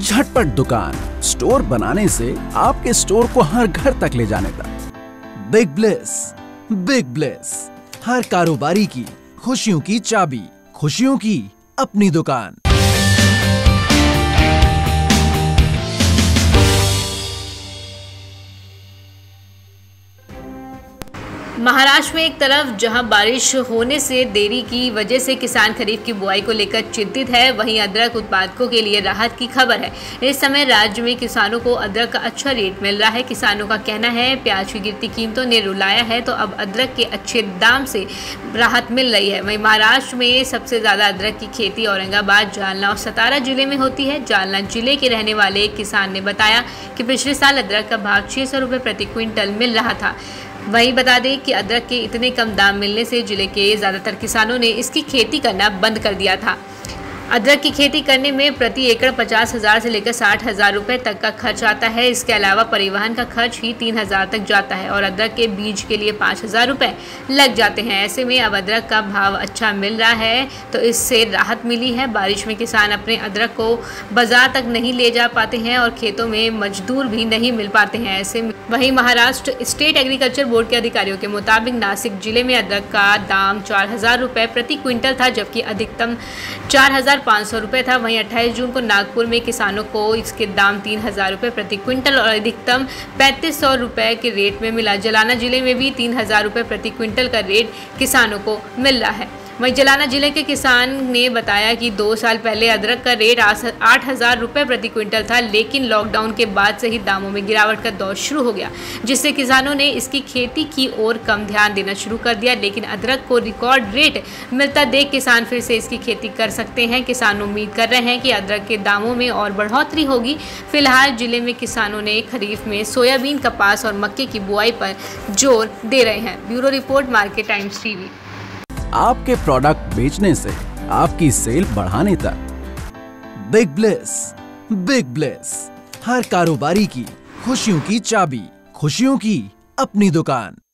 झटपट दुकान, स्टोर बनाने से आपके स्टोर को हर घर तक ले जाने तक। बिग ब्लेस, हर कारोबारी की खुशियों की चाबी, खुशियों की अपनी दुकान। महाराष्ट्र में एक तरफ जहां बारिश होने से देरी की वजह से किसान खरीफ की बुआई को लेकर चिंतित है, वहीं अदरक उत्पादकों के लिए राहत की खबर है। इस समय राज्य में किसानों को अदरक का अच्छा रेट मिल रहा है। किसानों का कहना है प्याज की गिरती कीमतों ने रुलाया है, तो अब अदरक के अच्छे दाम से राहत मिल रही है। वहीं महाराष्ट्र में सबसे ज़्यादा अदरक की खेती औरंगाबाद, जालना और सतारा जिले में होती है। जालना जिले के रहने वाले एक किसान ने बताया कि पिछले साल अदरक का भाव 600 रुपये प्रति क्विंटल मिल रहा था। वहीं बता दें कि अदरक के इतने कम दाम मिलने से जिले के ज़्यादातर किसानों ने इसकी खेती करना बंद कर दिया था। अदरक की खेती करने में प्रति एकड़ 50,000 से लेकर 60,000 रुपये तक का खर्च आता है। इसके अलावा परिवहन का खर्च ही 3,000 तक जाता है और अदरक के बीज के लिए 5,000 रुपये लग जाते हैं। ऐसे में अब अदरक का भाव अच्छा मिल रहा है, तो इससे राहत मिली है। बारिश में किसान अपने अदरक को बाजार तक नहीं ले जा पाते हैं और खेतों में मजदूर भी नहीं मिल पाते हैं। ऐसे में वहीं महाराष्ट्र स्टेट एग्रीकल्चर बोर्ड के अधिकारियों के मुताबिक नासिक जिले में अदरक का दाम 4,000 रुपये प्रति क्विंटल था, जबकि अधिकतम 4,500 रुपये था। वहीं 28 जून को नागपुर में किसानों को इसके दाम 3,000 रुपये प्रति क्विंटल और अधिकतम 3,500 रुपये के रेट में मिला। जालना जिले में भी 3,000 रुपये प्रति क्विंटल का रेट किसानों को मिल रहा है। वहीं जालना जिले के किसान ने बताया कि 2 साल पहले अदरक का रेट 8,000 रुपये प्रति क्विंटल था, लेकिन लॉकडाउन के बाद से ही दामों में गिरावट का दौर शुरू हो गया, जिससे किसानों ने इसकी खेती की ओर कम ध्यान देना शुरू कर दिया। लेकिन अदरक को रिकॉर्ड रेट मिलता देख किसान फिर से इसकी खेती कर सकते हैं। किसान उम्मीद कर रहे हैं कि अदरक के दामों में और बढ़ोतरी होगी। फिलहाल जिले में किसानों ने खरीफ में सोयाबीन, कपास और मक्के की बुआई पर जोर दे रहे हैं। Bureau report, market times TV. आपके प्रोडक्ट बेचने से आपकी सेल बढ़ाने तक। बिग ब्लेस, हर कारोबारी की खुशियों की चाबी, खुशियों की अपनी दुकान।